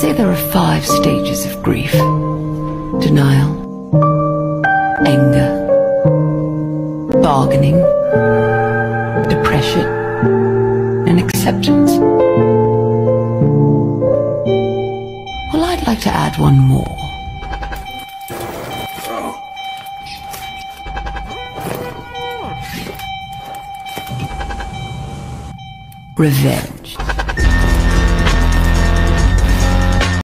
say there are 5 stages of grief: denial, anger, bargaining, depression, and acceptance. Well, I'd like to add one more. Revenge.